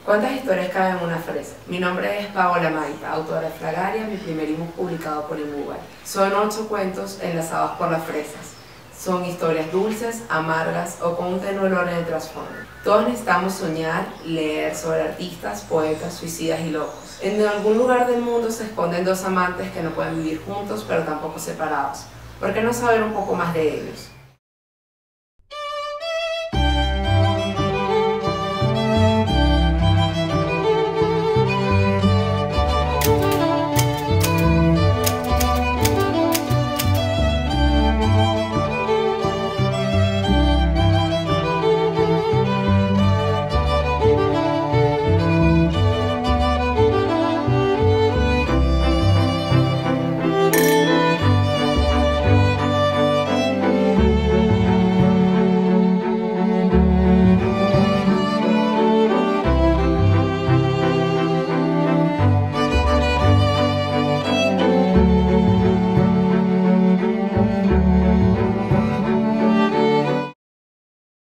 ¿Cuántas historias caben en una fresa? Mi nombre es Paola Maita, autora de Fragaria, mi primer ebook publicado por Imubay. Son 8 cuentos enlazados por las fresas. Son historias dulces, amargas o con un tenue olor en el trasfondo. Todos necesitamos soñar, leer sobre artistas, poetas, suicidas y locos. En algún lugar del mundo se esconden dos amantes que no pueden vivir juntos pero tampoco separados. ¿Por qué no saber un poco más de ellos?